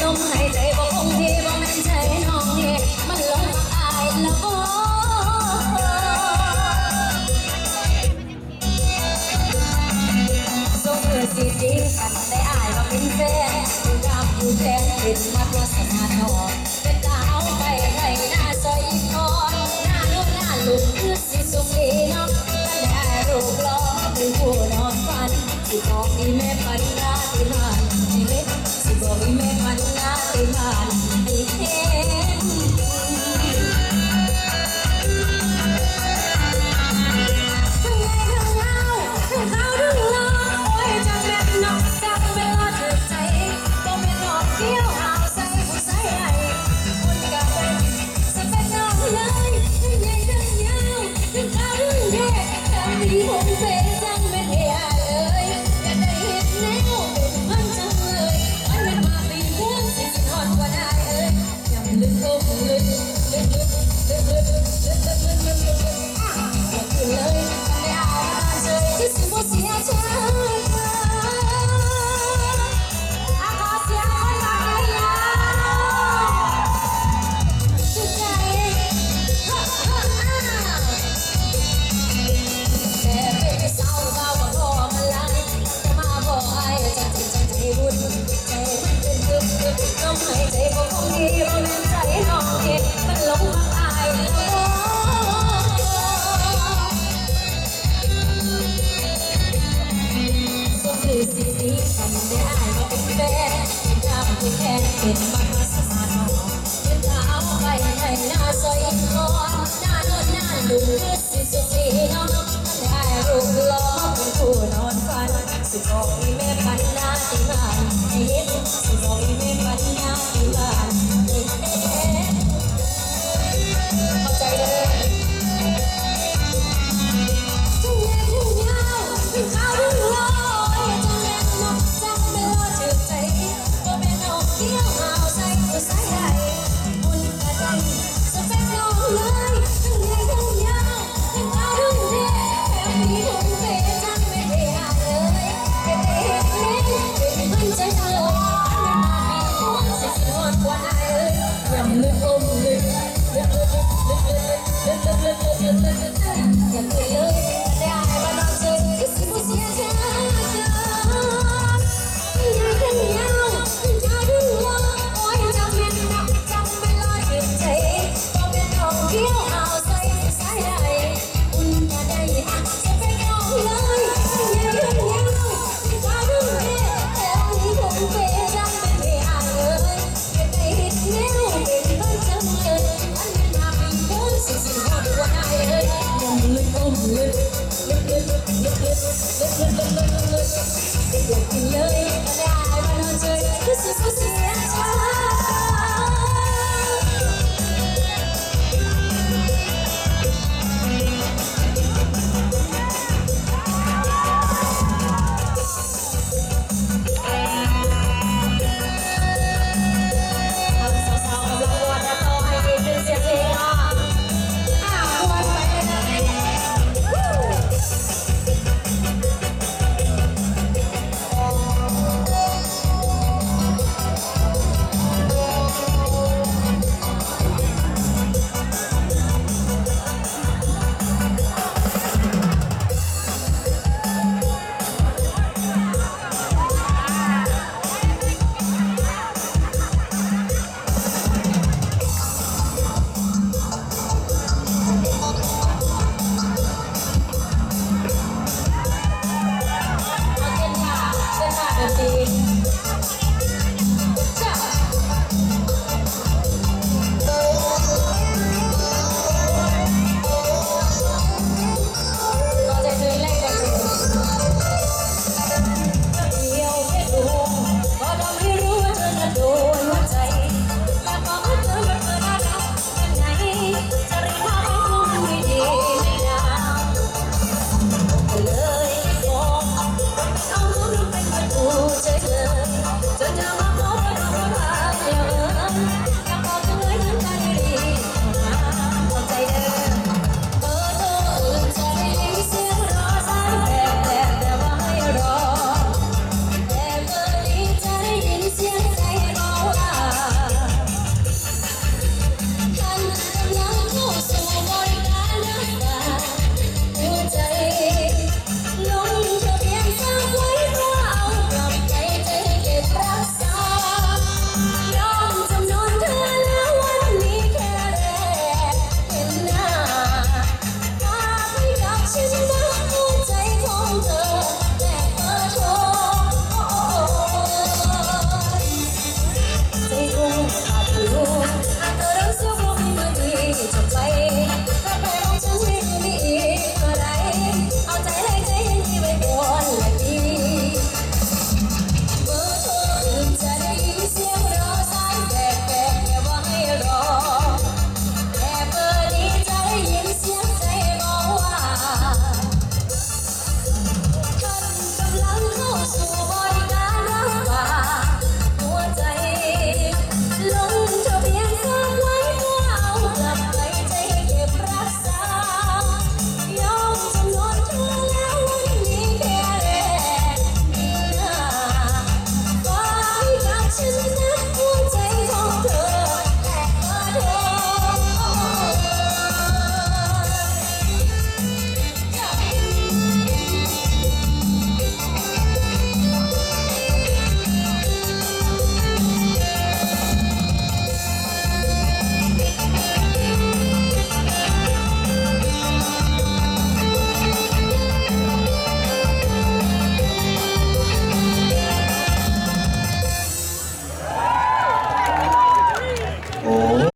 มหายใจบ่คงที่บ่แม่นใจน้องนี่มันลงมาอายแล้วบ่ส่งเพื่อสิจริงกันได้อายว่าเป็นแฟนอยู่รำอยู่แทนเป็นมาตัวสนาทอเป็นดาวไปไทยหน้าซอยอีกคอหน้าโน้นหน้าลุกคือสิสุขดีเนาะกันได้รูปล้อเป็นผู้นอนฝันสิบอกอีแม่ปันนาที่บ้านให้เล็กสิบอกอีแม่ปันนาที่บ้านให้เห็นทั้งไงทั้งเงาทั้งขาวทั้งหล่อโอ้ยจังแม่นนอกจังเป็นรอดถึกใจบ่แม่นนอกเที่ยวหาวใส่ผู้ใส่ไอ้คนก็เป็นสเปคน้องเลยทั้งใหญ่ทั้งยาวทั้งขาวทั้งแย่ทั้งดีผมเป็นจังแม่นเฮียเลยอยากได้เห็นแนวเป็นพันจังเลยวันนั้นมาปีพวงสิสิทอดกว่าได้เอ้ยยำลึกอกลึกลึกลึกลึกลึกลึกลึกลึกลึกลึกลึกอย่าขึ้นเลยไม่เอาเฉยที่สิบ่เสียใจอาขอเสียงคนมาเลยนะสุดใจฮ่าฮ่าฮ่าแต่เป็นเศร้าเบาก็พอมันลังจะมาบอกไอ้จังจังใจวุ่นใจมันเป็นตึ๊บตึ๊บลมหายใจบ่คงดีบ่แม่นใจน้องเองมันหลงรักอายแล้วส่งคือสิดีกันได้อายว่าเป็นแฟนเป็นดาวเป็นแค่เป็นบ้านสมาทองเป็นดาวไปให้หน้าซอยคอหน้าโน้นหน้าลุงคือสิสุขีเนาะมันได้รูปล้อเป็นผู้นอนฝันสิบอกอีแม่ปันนาที่บ้าน